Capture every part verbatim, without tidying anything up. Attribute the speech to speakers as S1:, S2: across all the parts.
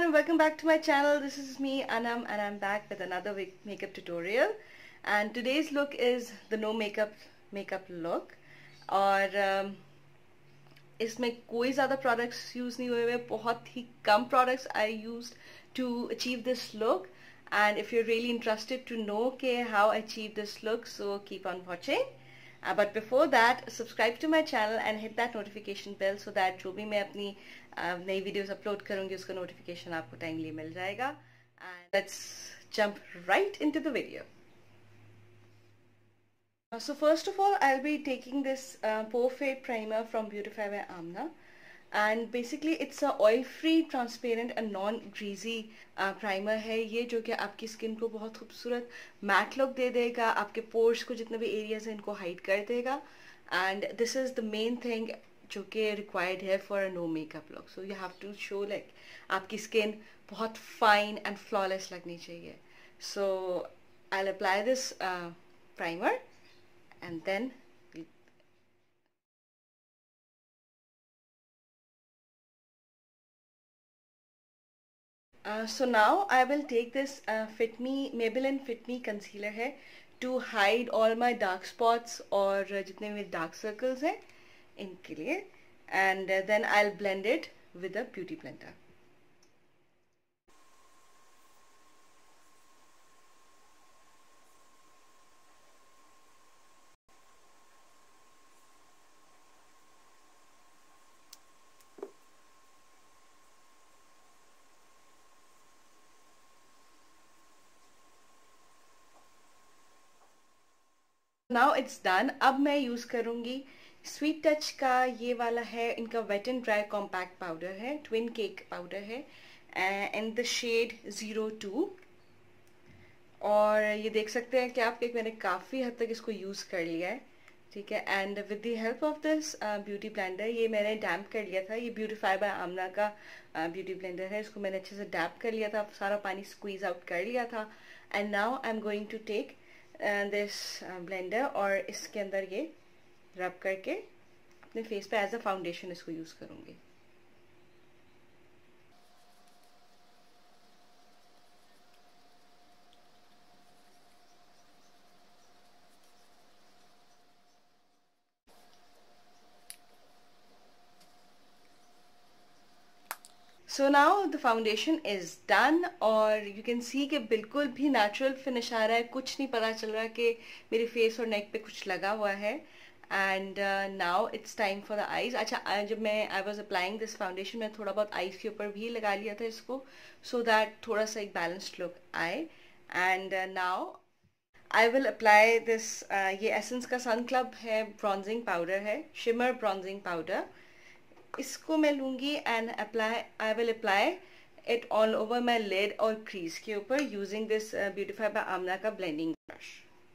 S1: everyone, welcome back to my channel. This is me Annam and I'm back with another makeup tutorial. And today's look is the no makeup makeup look. और um, इसमें कोई ज़्यादा products use नहीं हुए हुए, बहुत ही कम products I used to achieve this look. And if you're really interested to know के how I achieved this look, so keep on watching. Uh, but before that, subscribe to my channel and hit that notification bell so that जो भी मैं अपनी uh, नई videos upload करूँगी उसका notification आपको timely मिल जाएगा. And let's jump right into the video. Uh, so first of all, I'll be taking this uh, Porfade primer from Beautify by Amna. And basically it's a oil free, transparent and non greasy uh, primer है ये, जो कि आपकी skin को बहुत खूबसूरत mat look दे देगा, आपके पोर्स को जितने भी एरियाज हैं इनको हाइड कर देगा. And this is the main thing जो कि रिक्वायर्ड है for a no makeup look. So you have to show like आपकी स्किन बहुत फाइन एंड फ्लॉलेस लगनी चाहिए. So I will apply this primer and then Uh, so now I will take this uh, Fit Me Maybelline Fit Me concealer है to hide all my dark spots और जितने मेरे dark circles हैं इनके लिए. And uh, then I'll blend it with a beauty blender. Now it's done. अब मैं use करूँगी स्वीट टच का ये वाला है, इनका wet and dry compact powder है, ट्विन केक पाउडर है and the shade zero two. और ये देख सकते हैं कि आप कि मैंने काफ़ी हद तक इसको यूज़ कर लिया है, ठीक है. And with the help of this beauty blender, ये मैंने डैम्प कर लिया था. ये ब्यूटीफाई बाय आमना का ब्यूटी uh, ब्लेंडर है. इसको मैंने अच्छे से डैम्प कर लिया था, सारा पानी स्क्वीज आउट कर लिया था. And now I am going to take this blender और इसके अंदर ये रब करके अपने फेस पे एज अ फाउंडेशन इसको यूज़ करूँगी. So now the foundation is done और यू कैन सी कि बिल्कुल भी नेचुरल फिनिश आ रहा है, कुछ नहीं पता चल रहा कि मेरे फेस और नेक पे कुछ लगा हुआ है. And now it's time for the eyes. अच्छा, जब मैं I was applying this foundation मैं थोड़ा बहुत आईज के ऊपर भी लगा लिया था इसको, सो so दैट थोड़ा सा एक बैलेंस्ड लुक आए. And now I will apply this, ये एसेंस का सन क्लब है, ब्रॉन्जिंग पाउडर है, शिमर ब्रॉन्जिंग पाउडर. इसको मैं लूँगी and apply I will apply it all over my lid और क्रीज के ऊपर using this Beautify by Amna का ब्लेंडिंग ब्रश.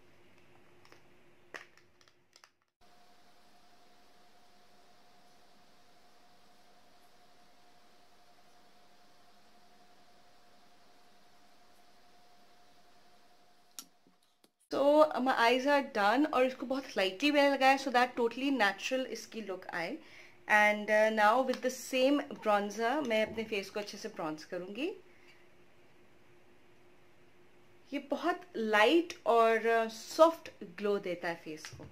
S1: तो माई आईज आर डन और इसको बहुत लाइटली मैंने लगाया सो दैट टोटली नेचुरल इसकी लुक आए. And now with the same bronzer मैं अपने फेस को अच्छे से ब्रॉन्ज करूँगी. ये बहुत लाइट और सॉफ्ट uh, ग्लो देता है फेस को.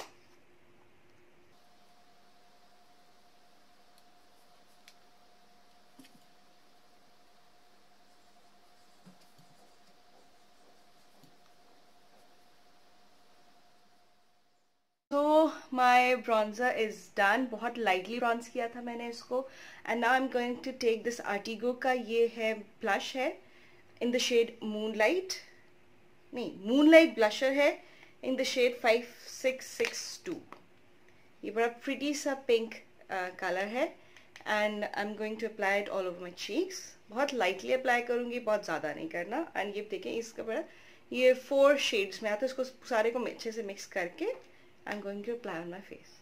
S1: तो माई ब्रॉन्जर इज़ डन. बहुत लाइटली ब्रॉन्ज किया था मैंने इसको. And now I am going to take this Artigo का ये है ब्लश है इन द शेड मूनलाइट, नहीं मूनलाइट ब्लशर है in the shade five six six two. ये बड़ा प्रिटी सा पिंक कलर है. And I am going to apply it all over my cheeks. बहुत लाइटली अप्लाई करूँगी, बहुत ज़्यादा नहीं करना. एंड ये देखें इसका बड़ा ये फोर शेड्स में आता है. इसको सारे को अच्छे से मिक्स करके I'm going to apply on my face.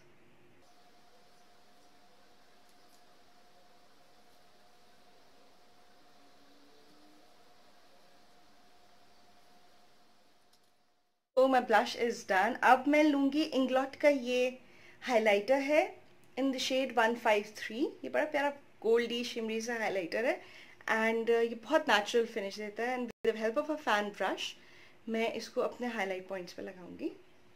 S1: So my blush is done. अब मैं लूँगी इंग्लॉट का ये हाइलाइटर है in the shade one five three. ये बड़ा प्यारा गोल्डी शिमरी सा हाइलाइटर है. एंड uh, ये बहुत नेचुरल फिनिश देता है. And with the help of a fan brush मैं इसको अपने हाईलाइट पॉइंट्स पे लगाऊंगी.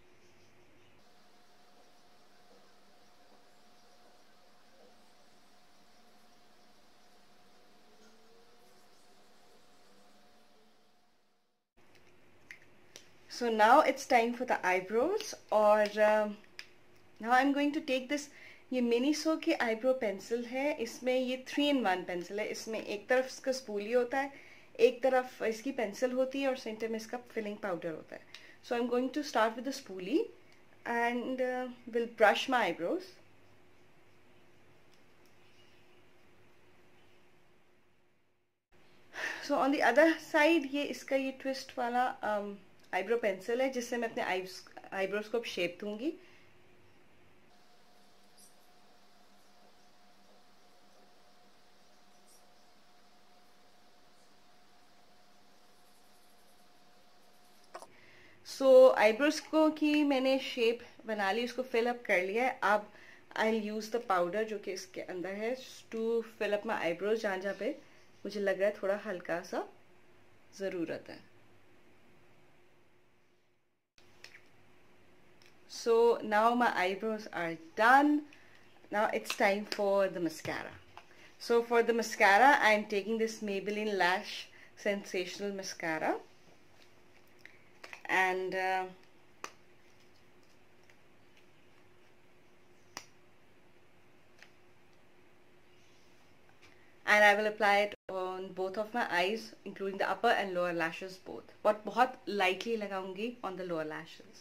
S1: So now it's time for the eyebrows. और uh, now I'm going to take this. ये मिनीसो की आईब्रो पेंसिल है. इसमें ये थ्री इन वन पेंसिल है. इसमें एक तरफ इसका स्पूली होता है, एक तरफ इसकी पेंसिल होती है और सेंटर में इसका फिलिंग पाउडर होता है. So I am going to start with the spoolie and will brush my eyebrows. So on the other side ये इसका ये ट्विस्ट वाला आईब्रो um, पेंसिल है जिससे मैं अपने आईब्रोज को शेप दूंगी. सो आईब्रोज को की मैंने शेप बना ली, उसको फिल अप कर लिया है. अब I will use the powder जो कि इसके अंदर है to fill up my eyebrows जहाँ जहाँ पे मुझे लग रहा है थोड़ा हल्का सा ज़रूरत है. So now my eyebrows are done. Now it's time for the mascara. So for the mascara I am taking this Maybelline Lash Sensational mascara. And uh, and I will apply it on both of my eyes, including the upper and lower lashes both. but बहुत lightly लगाऊंगी on the lower lashes.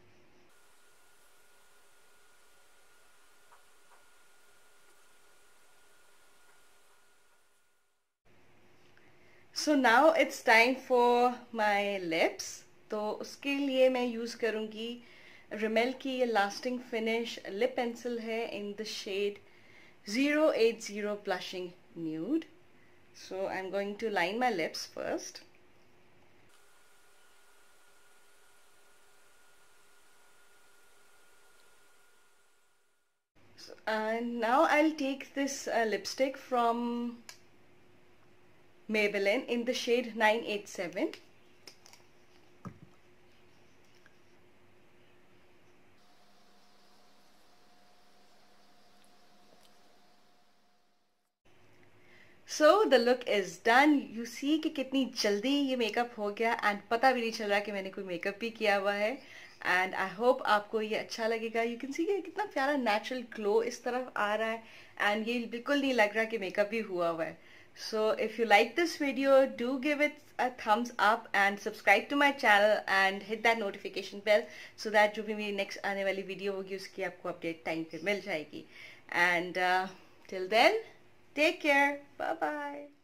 S1: So now it's time for my lips. तो उसके लिए मैं use करूँगी Rimmel की ये lasting finish lip pencil है in the shade zero eight zero blushing nude. So I am going to line my lips first. And now I'll take this uh, lipstick from Maybelline in the shade nine eight seven. So the look is done. You see कि कितनी जल्दी ये makeup हो गया and पता भी नहीं चल रहा कि मैंने कोई मेकअप भी किया हुआ है. एंड आई होप आपको ये अच्छा लगेगा. यू कैन सी कि कितना प्यारा नेचुरल ग्लो इस तरफ आ रहा है एंड ये बिल्कुल नहीं लग रहा कि मेकअप भी हुआ हुआ है. So if you like this video, do give it a thumbs up and subscribe to my channel and hit that notification bell so that जो भी मेरी next आने वाली video होगी उसकी आपको update time पे मिल जाएगी. And uh, till then, take care. Bye bye.